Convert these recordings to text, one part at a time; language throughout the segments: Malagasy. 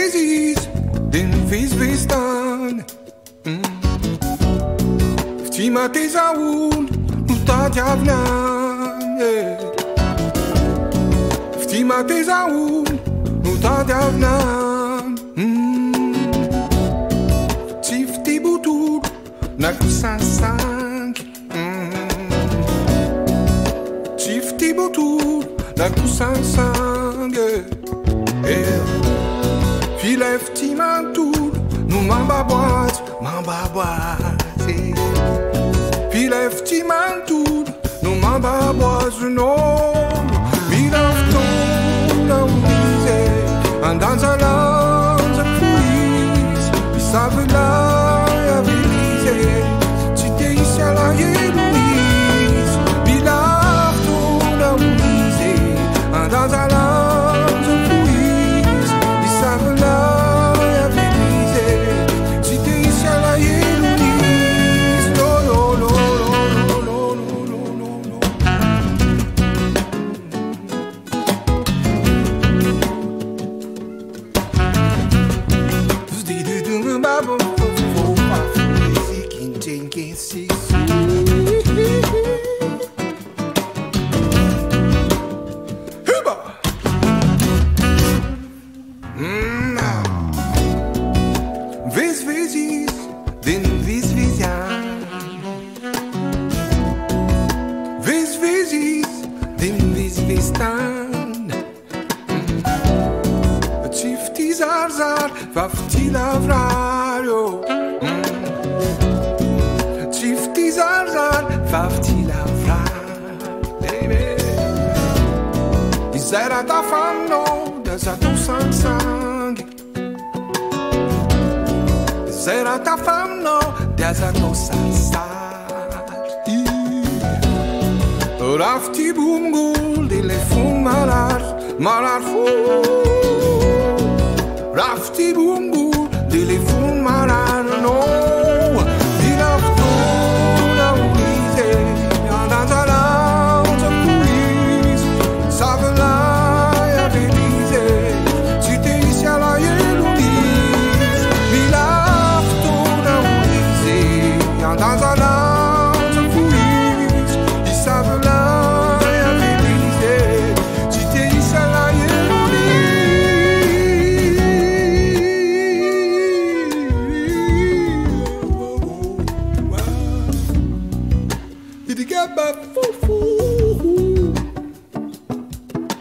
Mivezivezy, den Mivezivezy. Vtima te zaun, tady avnan. Vtima te zaun, tady avnan. Tifti butur, na kusansang. Tifti butur, na kusansang. Filefti mantur, nu mamba boaz. Filefti mantur, nu mamba boaz no. Milafto na unize, andanza lanza fuis. Bisavela ya velize, cite isya la yeluis. Milafto na unize, andanza lanza fuis. Bisavela ya velize, cite isya la yeluis. No, no, no, no, no, no, no, no. Mivezivezy, den Mivezivezy. Mivezivezy, den Mivezivezy. Tifti zarzar, vafti lavrario. Tifti zarzar, vafti lavrar. Zera ta fanno, desa tu sang. Zera ta fanno, desa tu sang. Rafti bumgul, dile fun malar fu. Rafti bumgul, dile fun malar no. Dilafto na unize, andanza lanza fuis. Savela ya velize, cite isya la yeluis. Dilafto na unize, andanza lanza fuis. Savela ya velize, cite isya la yeluis. Idigaba fufu.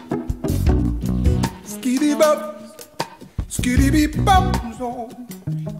Skiddy bop, skiddy beep bop, so.